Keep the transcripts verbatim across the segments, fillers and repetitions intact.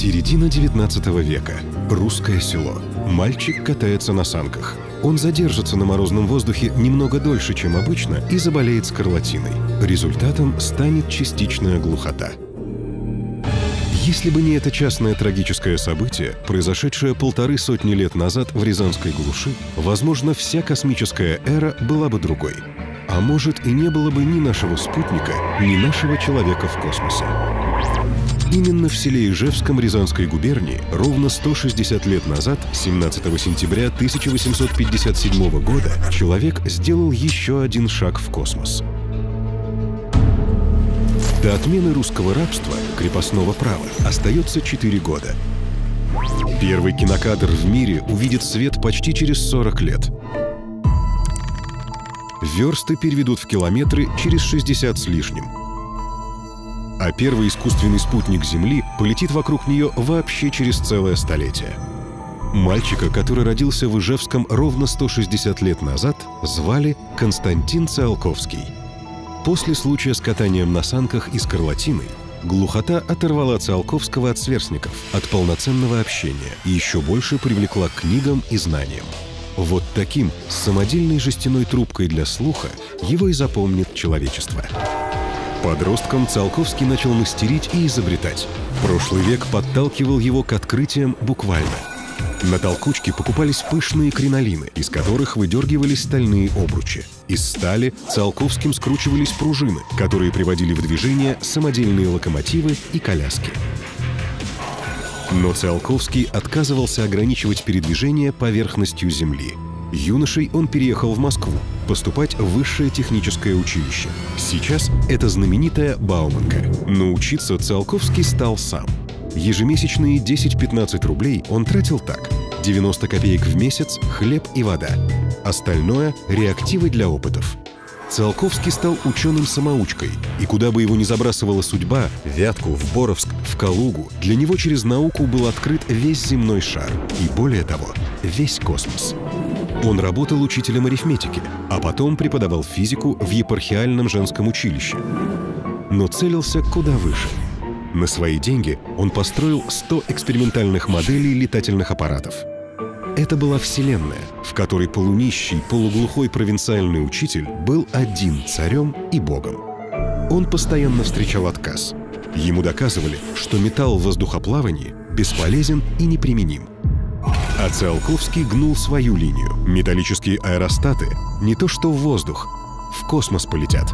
Середина девятнадцатого века. Русское село. Мальчик катается на санках. Он задержится на морозном воздухе немного дольше, чем обычно, и заболеет скарлатиной. Результатом станет частичная глухота. Если бы не это частное трагическое событие, произошедшее полторы сотни лет назад в Рязанской глуши, возможно, вся космическая эра была бы другой. А может, и не было бы ни нашего спутника, ни нашего человека в космосе. Именно в селе Ижевском Рязанской губернии ровно сто шестьдесят лет назад, семнадцатого сентября тысяча восемьсот пятьдесят седьмого года, человек сделал еще один шаг в космос. До отмены русского рабства, крепостного права, остается четыре года. Первый кинокадр в мире увидит свет почти через сорок лет. Версты переведут в километры через шестьдесят с лишним. А первый искусственный спутник Земли полетит вокруг нее вообще через целое столетие. Мальчика, который родился в Ижевском ровно сто шестьдесят лет назад, звали Константин Циолковский. После случая с катанием на санках и скарлатиной глухота оторвала Циолковского от сверстников, от полноценного общения и еще больше привлекла к книгам и знаниям. Вот таким, с самодельной жестяной трубкой для слуха, его и запомнит человечество. Подростком Циолковский начал мастерить и изобретать. Прошлый век подталкивал его к открытиям буквально. На толкучке покупались пышные кринолины, из которых выдергивались стальные обручи. Из стали Циолковским скручивались пружины, которые приводили в движение самодельные локомотивы и коляски. Но Циолковский отказывался ограничивать передвижение поверхностью Земли. Юношей он переехал в Москву поступать в высшее техническое училище. Сейчас это знаменитая Бауманка. Но учиться Циолковский стал сам. Ежемесячные десять-пятнадцать рублей он тратил так: девяносто копеек в месяц, хлеб и вода. Остальное – реактивы для опытов. Циолковский стал ученым-самоучкой, и куда бы его ни забрасывала судьба – Вятку, в Боровск, в Калугу – для него через науку был открыт весь земной шар, и более того, весь космос. Он работал учителем арифметики, а потом преподавал физику в епархиальном женском училище. Но целился куда выше. На свои деньги он построил сто экспериментальных моделей летательных аппаратов. Это была вселенная, в которой полунищий, полуглухой провинциальный учитель был один царем и богом. Он постоянно встречал отказ. Ему доказывали, что металл в воздухоплавании бесполезен и неприменим. А Циолковский гнул свою линию. Металлические аэростаты не то что в воздух, в космос полетят.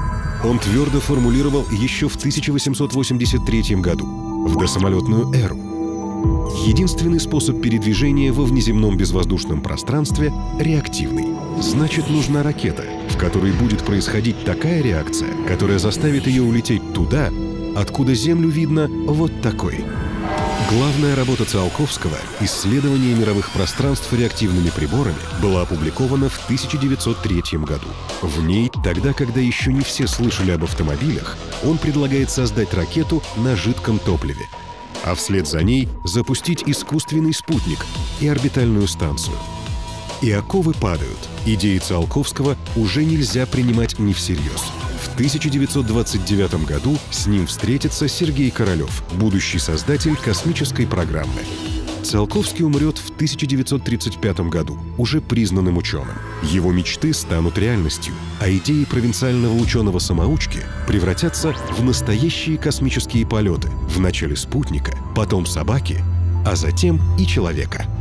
Он твердо формулировал еще в тысяча восемьсот восемьдесят третьем году, в досамолетную эру. Единственный способ передвижения во внеземном безвоздушном пространстве – реактивный. Значит, нужна ракета, в которой будет происходить такая реакция, которая заставит ее улететь туда, откуда Землю видно вот такой. Главная работа Циолковского «Исследование мировых пространств реактивными приборами» была опубликована в тысяча девятьсот третьем году. В ней, тогда, когда еще не все слышали об автомобилях, он предлагает создать ракету на жидком топливе, а вслед за ней запустить искусственный спутник и орбитальную станцию. И оковы падают. Идеи Циолковского уже нельзя принимать не всерьез. В тысяча девятьсот двадцать девятом году с ним встретится Сергей Королев, будущий создатель космической программы. Циолковский умрет в тысяча девятьсот тридцать пятом году, уже признанным ученым. Его мечты станут реальностью, а идеи провинциального ученого-самоучки превратятся в настоящие космические полеты, вначале спутника, потом собаки, а затем и человека.